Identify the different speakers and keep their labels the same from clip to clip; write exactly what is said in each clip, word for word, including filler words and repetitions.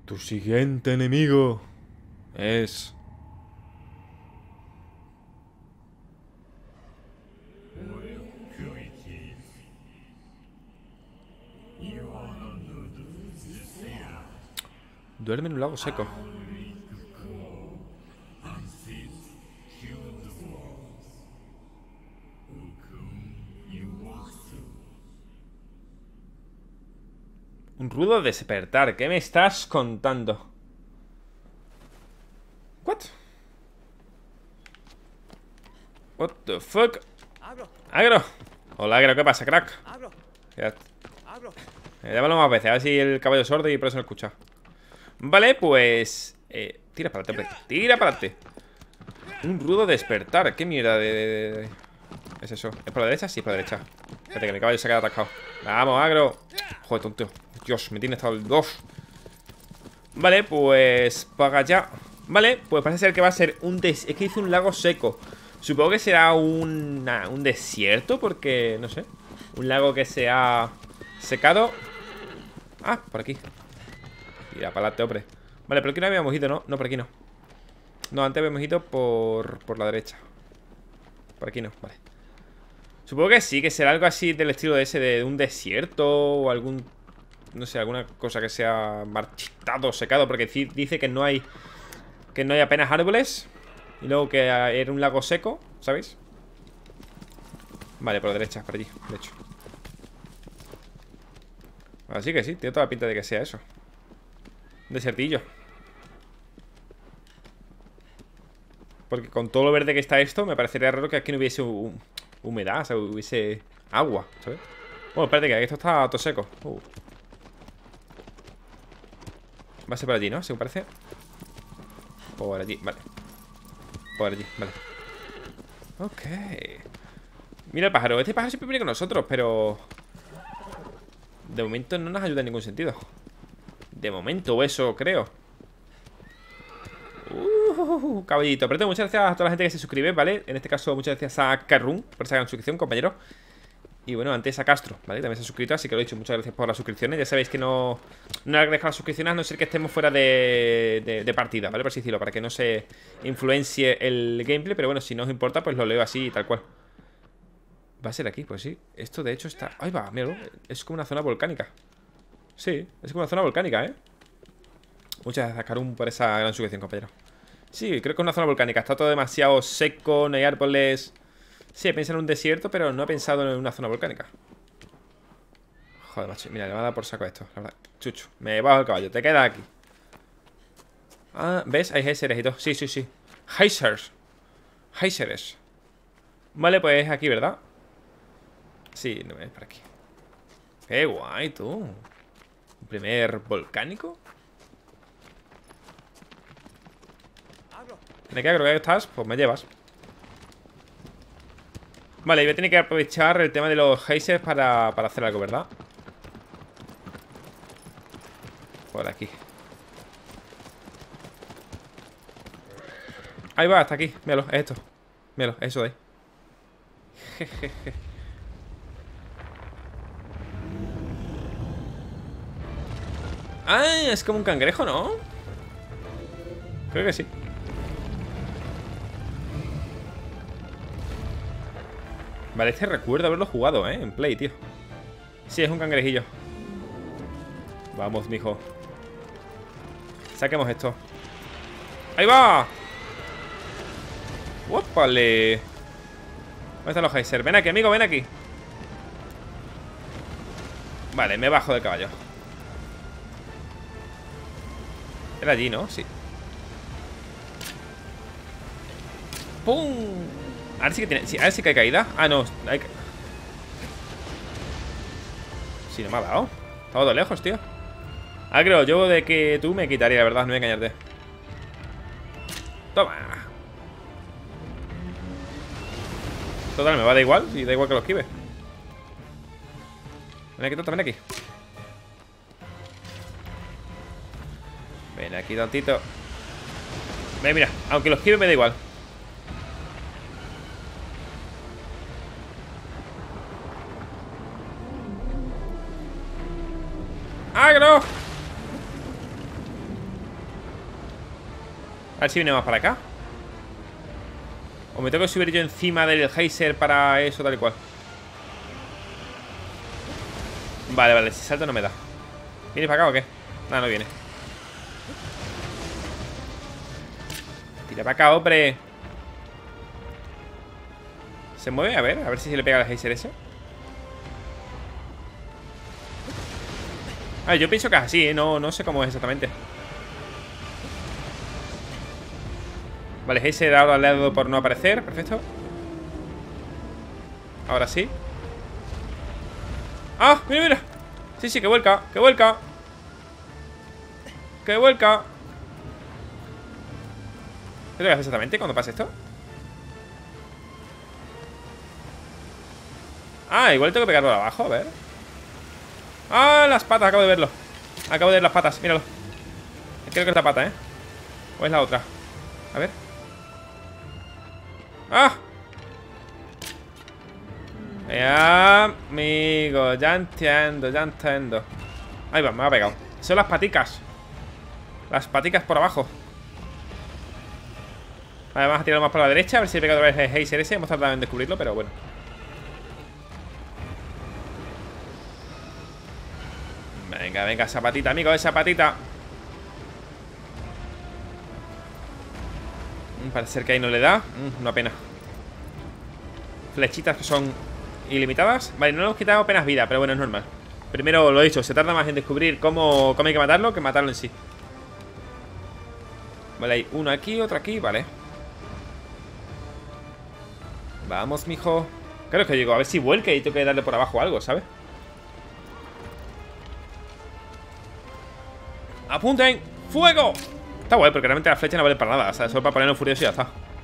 Speaker 1: Tu siguiente enemigo es... Duerme en un lago seco. Un rudo despertar. ¿Qué me estás contando? What? What the fuck? Agro. Hola, Agro, ¿qué pasa, crack? Quédate. Eh, llámalo más veces, a ver si el caballo es sordo y por eso no escucha. Vale, pues... Eh, tira para adelante, hombre. Tira para adelante. Un rudo despertar. ¿Qué mierda de, de, de... ¿Es eso? ¿Es por la derecha? Sí, por la derecha. Espérate, que mi caballo se ha quedado atascado. Vamos, Agro. Joder, tonto. Dios, me tiene estado el dos. Vale, pues... Para allá. Vale, pues parece ser que va a ser un des... Es que hice un lago seco. Supongo que será un... un desierto, porque... No sé. Un lago que se ha secado. Ah, por aquí. Tira para adelante, hombre. Vale, pero aquí no habíamos ido, ¿no? No, por aquí no. No, antes habíamos ido por... Por la derecha. Por aquí no, vale. Supongo que sí, que será algo así del estilo de ese, de un desierto o algún... No sé, alguna cosa que sea marchitado, secado, porque dice que no hay... Que no hay apenas árboles. Y luego que era un lago seco, ¿sabéis? Vale, por la derecha, por allí, de hecho. Así que sí, tiene toda la pinta de que sea eso. Un desertillo. Porque con todo lo verde que está esto, me parecería raro que aquí no hubiese humedad, o sea, hubiese agua, ¿sabes? Bueno, espérate, que esto está todo seco. uh. Va a ser por allí, ¿no? Según parece. Por allí, vale. Por allí, vale. Ok. Mira el pájaro, este pájaro siempre viene con nosotros, pero... De momento no nos ayuda en ningún sentido. De momento, eso creo. Uh, caballito. Pero muchas gracias a toda la gente que se suscribe, ¿vale? En este caso, muchas gracias a Carrun por esa gran suscripción, compañero. Y bueno, antes a Castro, ¿vale? También se ha suscrito, así que lo he dicho, muchas gracias por las suscripciones. Ya sabéis que no... No agradezco las suscripciones a no ser que estemos fuera de, de, de partida, ¿vale? Por así decirlo, para que no se influencie el gameplay. Pero bueno, si no os importa, pues lo leo así, tal cual. ¿Va a ser aquí? Pues sí. Esto de hecho está... ¡Ahí va! Míralo. Es como una zona volcánica. Sí, es como una zona volcánica, ¿eh? Muchas gracias, Karun, por esa gran suscripción, compañero. Sí, creo que es una zona volcánica. Está todo demasiado seco, no hay árboles. Sí, he pensado en un desierto, pero no he pensado en una zona volcánica. Joder, macho. Mira, le va a dar por saco esto, la verdad. Chucho, me bajo el caballo. Te quedas aquí. Ah, ¿ves? Hay géiseres y todo. Sí, sí, sí. Geysers. Géiseres. Vale, pues aquí, ¿verdad? Sí, no es por aquí. Qué guay, tú. ¿Un primer volcánico? ¿De qué creo que estás? Pues me llevas. Vale, voy a tener que aprovechar el tema de los geysers para, para hacer algo, ¿verdad? Por aquí. Ahí va, hasta aquí. Míralo, es esto. Míralo, es eso de ahí. Jejeje. Ah, es como un cangrejo, ¿no? Creo que sí. Vale, este recuerdo haberlo jugado, ¿eh? En Play, tío. Sí, es un cangrejillo. Vamos, mijo. Saquemos esto. ¡Ahí va! ¡Ópale! ¿Dónde están los geysers? Ven aquí, amigo, ven aquí. Vale, me bajo del caballo. Era allí, ¿no? Sí. ¡Pum! Ahora sí que tiene... Sí, ahora sí que hay caída. Ah, no. Hay que... Sí, no me ha dado. Estaba todo lejos, tío. Ah, creo, yo de que tú me quitaría, la verdad, no voy a engañarte. Toma. Total, me va a dar igual. Y da igual que lo esquive. Ven aquí, tonto, ven aquí. Ven aquí, tontito. Ven, mira, aunque lo esquive me da igual. ¡Agro! A ver si viene más para acá. O me tengo que subir yo encima del geyser para eso, tal y cual. Vale, vale, si salto no me da. ¿Viene para acá o qué? No, no viene. Tira para acá, hombre. ¿Se mueve? A ver, a ver si se le pega al geyser ese. Ah, yo pienso que es así, ¿eh? No, no sé cómo es exactamente. Vale, geyser ahora le ha dado por no aparecer. Perfecto. Ahora sí. ¡Ah! ¡Mira, mira! Sí, sí, que vuelca, que vuelca. Que vuelca. ¿Qué tengo que hacer exactamente cuando pase esto? Ah, igual tengo que pegarlo abajo, a ver. Ah, las patas, acabo de verlo. Acabo de ver las patas, míralo. Creo que es la pata, ¿eh? ¿O es la otra? A ver. ¡Ah! Ya, amigo, ya entiendo, ya entiendo. Ahí va, me ha pegado. Son las paticas. Las paticas por abajo. Vale, vamos a tirarlo más por la derecha. A ver si he pegado otra vez el geyser ese. Hemos tardado en descubrirlo, pero bueno. Venga, venga, esa patita, amigo, esa patita. Parece ser que ahí no le da. mm, Una pena. Flechitas que son ilimitadas. Vale, no le hemos quitado apenas vida, pero bueno, es normal. Primero, lo he dicho, se tarda más en descubrir cómo, cómo hay que matarlo que matarlo en sí. Vale, hay uno aquí, otro aquí, vale. Vamos, mijo. Claro que digo, a ver si vuelque y tengo que darle por abajo algo, ¿sabes? ¡Apunten! ¡Fuego! Está guay, porque realmente la flecha no vale para nada. O sea, solo para ponerlo furioso y ya está.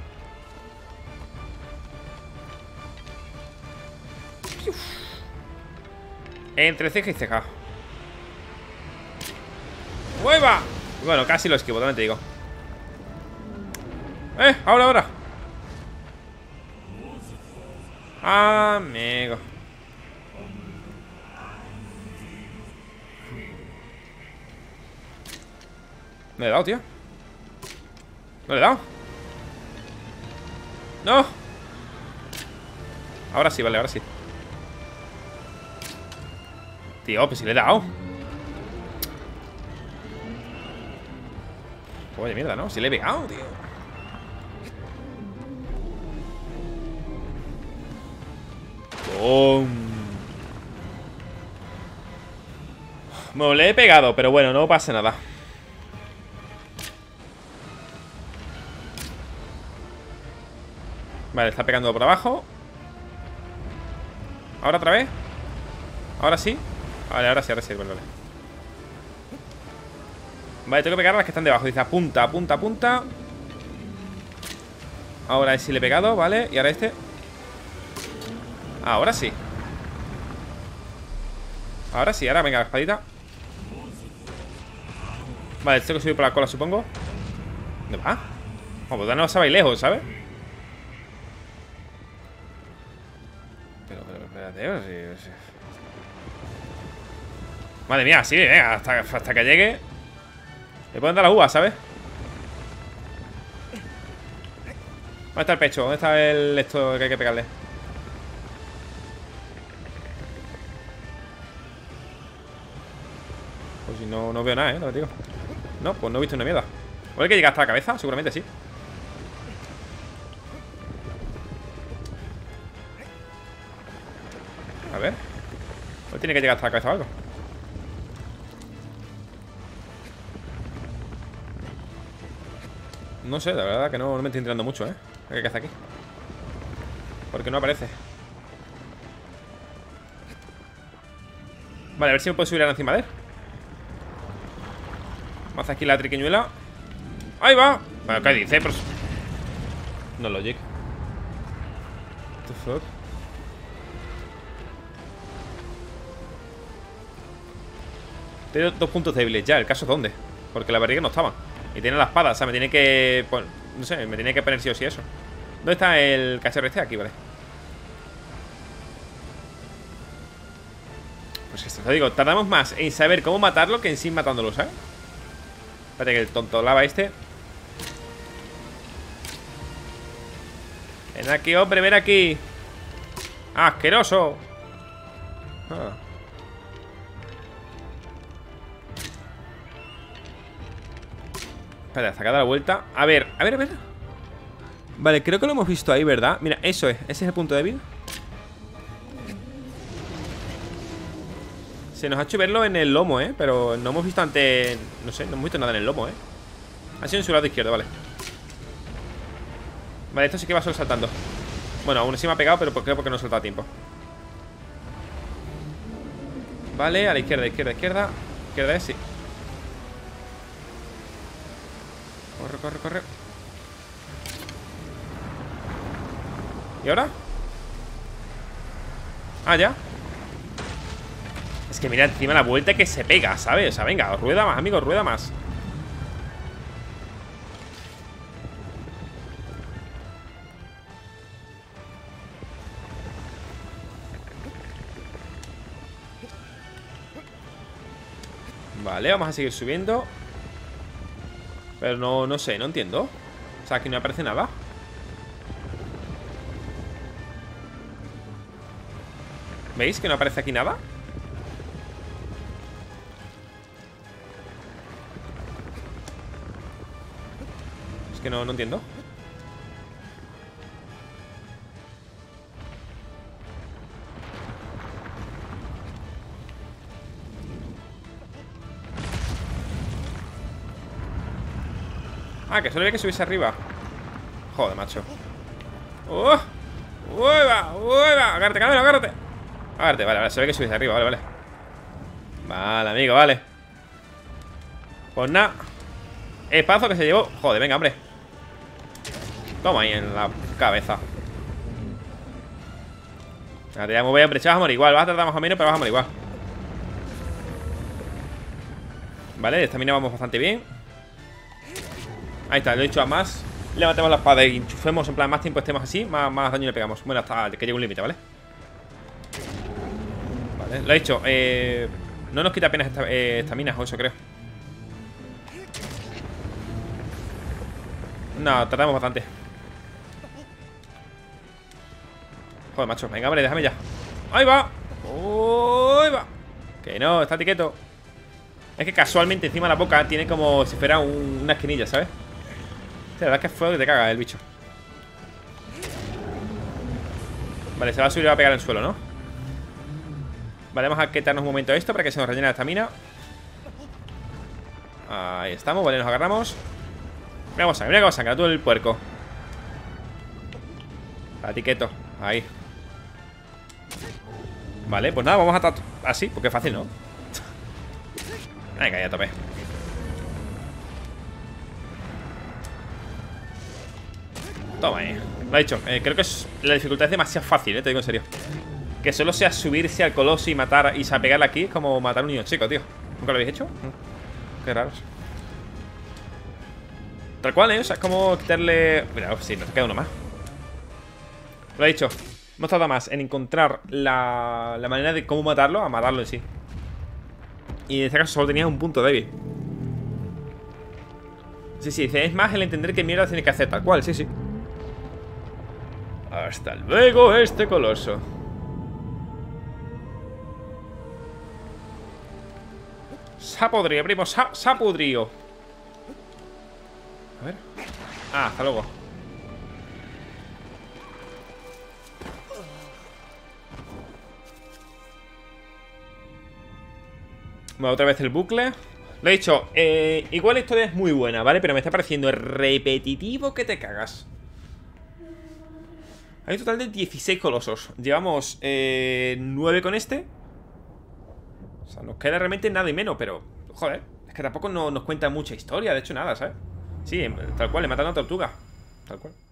Speaker 1: Entre ceja y ceja. ¡Mueva! Bueno, casi lo esquivo, también te digo. ¡Eh! ¡Ahora, ahora! Amigo. No le he dado, tío. No le he dado. ¡No! Ahora sí, vale, ahora sí. Tío, pues si le he dado. Oye, mierda, ¿no? Si le he pegado, tío. ¡Bum! Bueno, le he pegado, pero bueno, no pasa nada. Vale, está pegando por abajo. ¿Ahora otra vez? ¿Ahora sí? Vale, ahora sí, ahora sí, vale, vale. Vale, tengo que pegar a las que están debajo. Dice apunta, apunta, apunta. Ahora sí le he pegado, vale. Y ahora este. Ahora sí. Ahora sí, ahora venga, la espadita. Vale, tengo que subir por la cola, supongo. ¿Dónde va? Como pues no se va lejos, ¿sabes? Pero, pero, espérate, sí, sí. Madre mía, sí, venga, hasta, hasta que llegue. Le pueden dar la uva, ¿sabes? ¿Dónde está el pecho? ¿Dónde está el esto que hay que pegarle? Pues si no, no veo nada, ¿eh? No, digo. No, pues no he visto una mierda. ¿O hay que llegar hasta la cabeza? Seguramente sí. A ver. Pues tiene que llegar hasta la cabeza o algo. No sé, la verdad que no, no me estoy enterando mucho, ¿eh? ¿Qué hace aquí? Porque no aparece. Vale, a ver si me puedo subir encima de él. Vamos a hacer aquí la triquiñuela. ¡Ahí va! Bueno, ¿qué dice? Pero... No logic. What the fuck? Tengo dos puntos débiles ya. ¿El caso es dónde? Porque la barriga no estaba. Y tiene la espada, o sea, me tiene que... Pues, no sé, me tiene que poner sí o sí eso. ¿Dónde está el cacharro este? Aquí, vale. Pues esto, te digo, tardamos más en saber cómo matarlo que en sí matándolo, ¿sabes? Espérate que el tonto lava este. Ven aquí, hombre, ven aquí. ¡Asqueroso! Ah. Espera, saca de la vuelta. A ver, a ver, a ver. Vale, creo que lo hemos visto ahí, ¿verdad? Mira, eso es, ese es el punto débil. Se nos ha hecho verlo en el lomo, ¿eh? Pero no hemos visto antes... No sé, no hemos visto nada en el lomo, ¿eh? Ha sido en su lado izquierdo, vale. Vale, esto sí que va solo saltando. Bueno, aún así me ha pegado, pero creo porque no he soltado a tiempo. Vale, a la izquierda, izquierda, izquierda. Izquierda es, sí. Corre, corre, corre. ¿Y ahora? Ah, ya. Es que mira encima la vuelta que se pega, ¿sabes? O sea, venga, rueda más, amigos, rueda más. Vale, vamos a seguir subiendo. Pero no, no sé, no entiendo. O sea, aquí no aparece nada. ¿Veis que no aparece aquí nada? Es que no, no entiendo. Ah, que solo había que subirse arriba. Joder, macho. ¡Uh! ¡Uy, va! ¡Uy, va! ¡Agárrate, Camilo, agárrate! Agárrate, vale, vale, se ve que subirse arriba, vale, vale. Vale, amigo, vale. Pues nada. Espazo que se llevó. Joder, venga, hombre. Toma ahí en la cabeza. Te voy a mover, hombre, vas a morir igual. Vas a tardar más o menos, pero vas a morir igual. Vale, de esta mina vamos bastante bien. Ahí está, lo he hecho a más. Levantemos la espada y enchufemos. En plan, más tiempo estemos así, más, más daño le pegamos. Bueno, hasta que llegue un límite, ¿vale? Vale, lo he hecho. eh, No nos quita apenas esta, eh, estaminas o eso, creo. No, tardamos bastante. Joder, macho, venga, hombre, déjame ya. ¡Ahí va! ¡Ahí va! Que no, está quieto. Es que casualmente encima de la boca tiene como si fuera un, una esquinilla, ¿sabes? La verdad es que es fuego que te caga el bicho. Vale, se va a subir y va a pegar en el suelo, ¿no? Vale, vamos a quitarnos un momento esto para que se nos rellene la estamina. Ahí estamos, vale, nos agarramos. Mira cómo sangra, mira cómo sangra, todo el puerco. A ti quieto, ahí. Vale, pues nada, vamos a tratar así, porque es fácil, ¿no? Venga, ya tope. Toma ahí. Lo he dicho, eh, creo que es, la dificultad es demasiado fácil, eh, te digo en serio. Que solo sea subirse al coloso y matar y pegarle aquí es como matar a un niño chico, tío. ¿Nunca lo habéis hecho? Qué raros. Tal cual, eh, o sea, es como quitarle... Mira, oh, sí, nos queda uno más. Lo he dicho, hemos tardado más en encontrar la, la manera de cómo matarlo a matarlo en sí. Y en este caso solo tenía un punto débil. Sí, sí, es más el entender qué mierda tiene que hacer, tal cual, sí, sí. Hasta luego, este coloso. Sapodrío, primo, sa sapodrío. A ver. Ah, hasta luego. Bueno, otra vez el bucle. Lo he dicho, eh, igual la historia es muy buena, ¿vale? Pero me está pareciendo repetitivo que te cagas. Hay un total de dieciséis colosos. Llevamos eh, nueve con este. O sea, nos queda realmente nada y menos. Pero, joder, es que tampoco no, nos cuenta mucha historia. De hecho, nada, ¿sabes? Sí, tal cual, le matan a una tortuga. Tal cual.